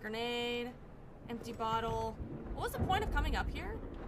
Grenade. Empty bottle. What was the point of coming up here?